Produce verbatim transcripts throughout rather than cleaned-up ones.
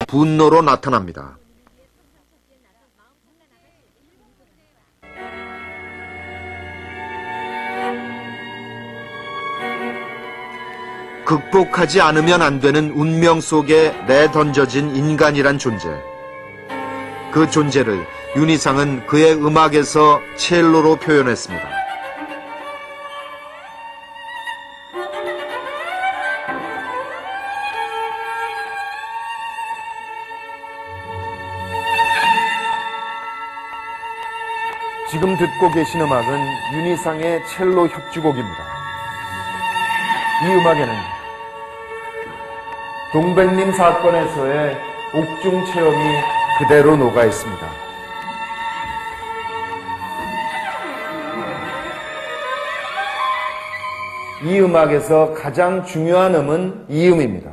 분노로 나타납니다. 극복하지 않으면 안 되는 운명 속에 내던져진 인간이란 존재. 그 존재를 윤희상은 그의 음악에서 첼로로 표현했습니다. 지금 듣고 계신 음악은 윤희상의 첼로 협주곡입니다. 이 음악에는 동백림 사건에서의 옥중 체험이 그대로 녹아 있습니다. 이 음악에서 가장 중요한 음은 이 음입니다.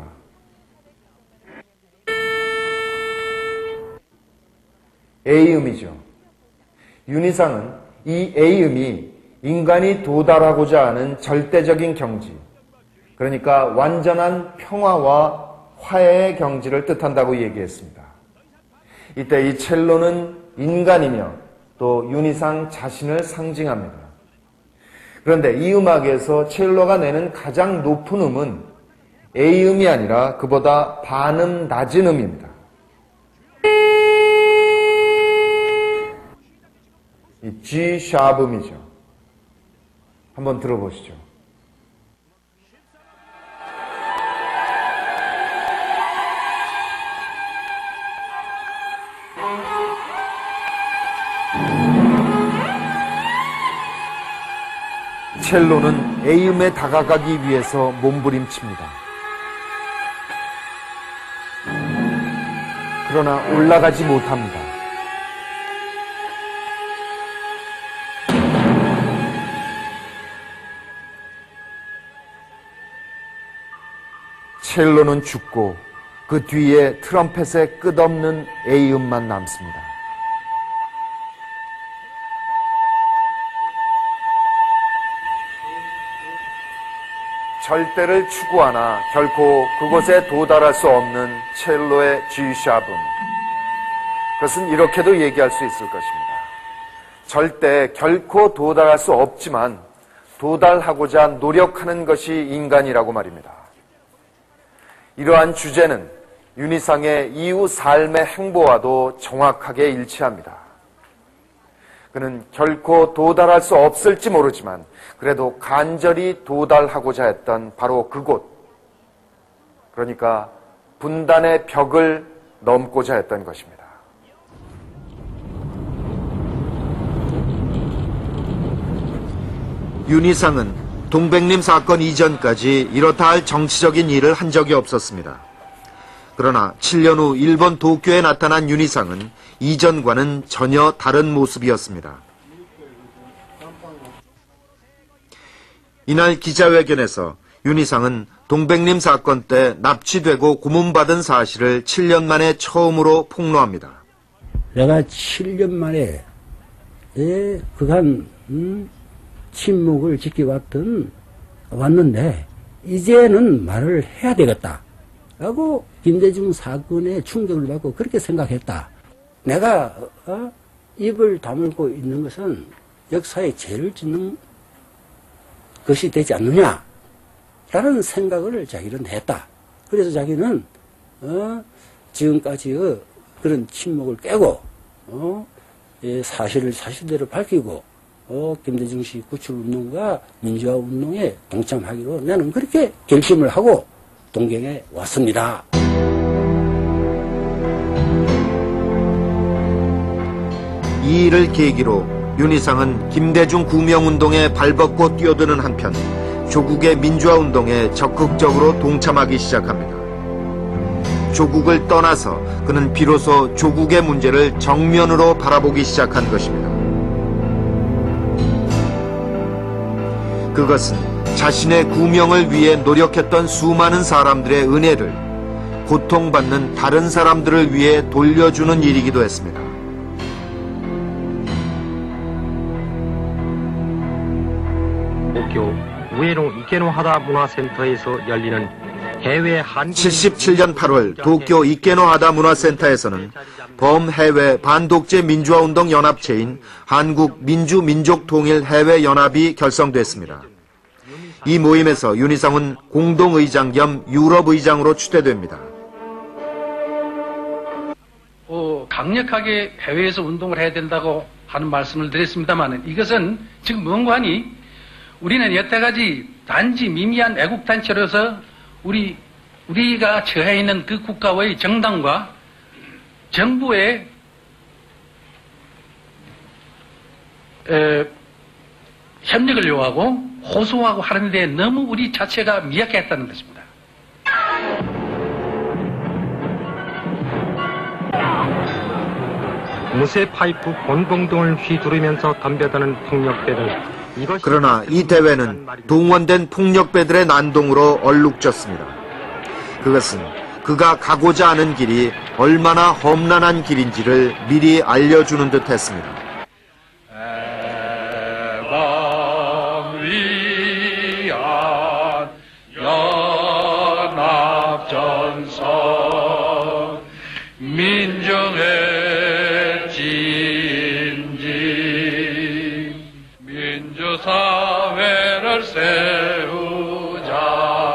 A음이죠. 윤희상은 이 A음이 인간이 도달하고자 하는 절대적인 경지, 그러니까 완전한 평화와 화해의 경지를 뜻한다고 얘기했습니다. 이때 이 첼로는 인간이며 또 윤희상 자신을 상징합니다. 그런데 이 음악에서 첼로가 내는 가장 높은 음은 A음이 아니라 그보다 반음 낮은 음입니다. 이 G 샤브음이죠. 한번 들어보시죠. 첼로는 A음에 다가가기 위해서 몸부림칩니다. 그러나 올라가지 못합니다. 첼로는 죽고 그 뒤에 트럼펫의 끝없는 A음만 남습니다. 절대를 추구하나 결코 그곳에 도달할 수 없는 첼로의 G샵음. 그것은 이렇게도 얘기할 수 있을 것입니다. 절대 결코 도달할 수 없지만 도달하고자 노력하는 것이 인간이라고 말입니다. 이러한 주제는 윤희상의 이후 삶의 행보와도 정확하게 일치합니다. 그는 결코 도달할 수 없을지 모르지만 그래도 간절히 도달하고자 했던 바로 그곳, 그러니까 분단의 벽을 넘고자 했던 것입니다. 윤희상은 동백림 사건 이전까지 이렇다 할 정치적인 일을 한 적이 없었습니다. 그러나 칠 년 후 일본 도쿄에 나타난 윤희상은 이전과는 전혀 다른 모습이었습니다. 이날 기자회견에서 윤희상은 동백림 사건 때 납치되고 고문받은 사실을 칠 년 만에 처음으로 폭로합니다. 내가 칠 년 만에 예, 그간 음, 침묵을 지켜왔던 왔는데 이제는 말을 해야 되겠다 라고 김대중 사건에 충격을 받고 그렇게 생각했다. 내가 어, 입을 다물고 있는 것은 역사에 죄를 짓는 것이 되지 않느냐 라는 생각을 자기는 했다. 그래서 자기는 어, 지금까지의 그런 침묵을 깨고 어, 예, 사실을 사실대로 밝히고 어, 김대중 씨 구출운동과 민주화운동에 동참하기로 나는 그렇게 결심을 하고 동경에 왔습니다. 이 일을 계기로 윤희상은 김대중 구명운동에 발벗고 뛰어드는 한편 조국의 민주화운동에 적극적으로 동참하기 시작합니다. 조국을 떠나서 그는 비로소 조국의 문제를 정면으로 바라보기 시작한 것입니다. 그것은 자신의 구명을 위해 노력했던 수많은 사람들의 은혜를 고통받는 다른 사람들을 위해 돌려주는 일이기도 했습니다. 도쿄 우에노 이케노하다 문화센터에서 열리는 칠십칠 년 팔월 도쿄 이케노하다 문화센터에서는 범해외 반독재 민주화운동 연합체인 한국민주민족통일해외연합이 결성됐습니다. 이 모임에서 윤희상은 공동의장 겸 유럽의장으로 추대됩니다. 어, 강력하게 해외에서 운동을 해야 된다고 하는 말씀을 드렸습니다만 이것은 지금 뭔가니 우리는 여태까지 단지 미미한 애국단체로서 우리, 우리가 처해 있는 그 국가의 정당과 정부의 에, 협력을 요하고 호소하고 하는 데 너무 우리 자체가 미약했다는 것입니다. 무쇠 파이프 본공동을 휘두르면서 덤벼드는 폭력배들. 그러나 이 대회는 동원된 폭력배들의 난동으로 얼룩졌습니다. 그것은 그가 가고자 하는 길이 얼마나 험난한 길인지를 미리 알려주는 듯 했습니다. 해방 위한 연합전선 민중의 진지 민주사회를 세우자.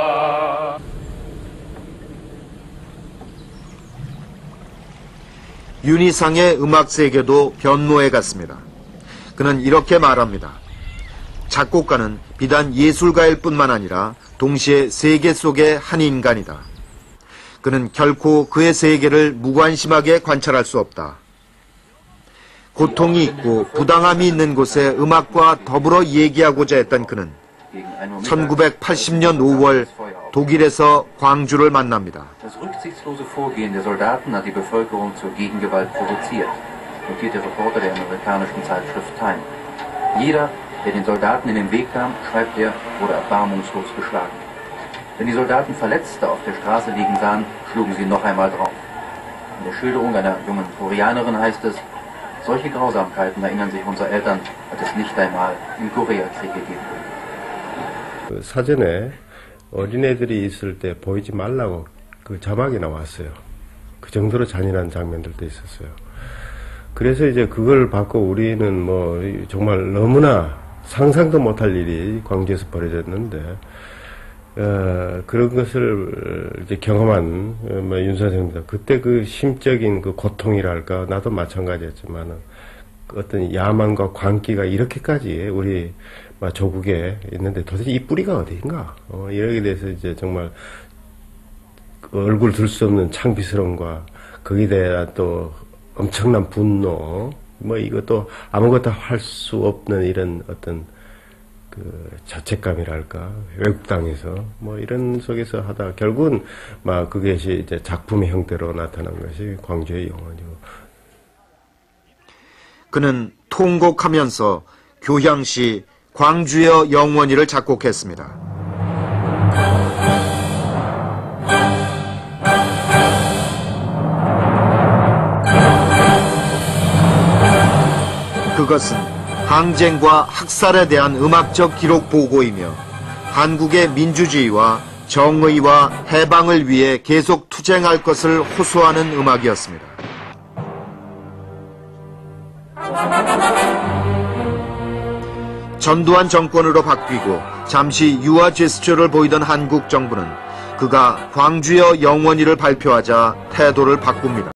윤희상의 음악 세계도 변모해 갔습니다. 그는 이렇게 말합니다. 작곡가는 비단 예술가일 뿐만 아니라 동시에 세계 속의 한 인간이다. 그는 결코 그의 세계를 무관심하게 관찰할 수 없다. 고통이 있고 부당함이 있는 곳에 음악과 더불어 얘기하고자 했던 그는 천구백팔십 년 오월 독일에서 광주를 만납니다. Das rücksichtslose Vorgehen der Soldaten hat die Bevölkerung zur Gegengewalt provoziert, notiert der Reporter der amerikanischen Zeitschrift Time. Jeder, der den Soldaten in den Weg kam, schreibt er, wurde erbarmungslos geschlagen. Wenn die Soldaten Verletzte auf der Straße liegen sahen, schlugen sie noch einmal drauf. In der Schilderung einer jungen Koreanerin heißt es, solche Grausamkeiten erinnern sich unsere Eltern, hat es nicht einmal im Koreakrieg gegeben. 사전에 어린애들이 있을 때 보이지 말라고 그 자막이 나왔어요. 그 정도로 잔인한 장면들도 있었어요. 그래서 이제 그걸 받고 우리는 뭐 정말 너무나 상상도 못할 일이 광주에서 벌어졌는데 어, 그런 것을 이제 경험한 어, 뭐 윤 선생입니다. 그때 그 심적인 그 고통이랄까 나도 마찬가지였지만은 어떤 야망과 광기가 이렇게까지 우리 막 조국에 있는데 도대체 이 뿌리가 어디인가? 어, 이러게 돼서 이제 정말 얼굴 들 수 없는 창피스러움과 거기에 대한 또 엄청난 분노, 뭐 이것도 아무것도 할 수 없는 이런 어떤 그 자책감이랄까 외국당에서 뭐 이런 속에서 하다 결국은 막 그것이 이제 작품의 형태로 나타난 것이 광주의 영혼이고. 그는 통곡하면서 교향시 광주여 영원히를 작곡했습니다. 그것은 항쟁과 학살에 대한 음악적 기록 보고이며 한국의 민주주의와 정의와 해방을 위해 계속 투쟁할 것을 호소하는 음악이었습니다. 전두환 정권으로 바뀌고 잠시 유화 제스처를 보이던 한국 정부는 그가 광주여 영원히를 발표하자 태도를 바꿉니다.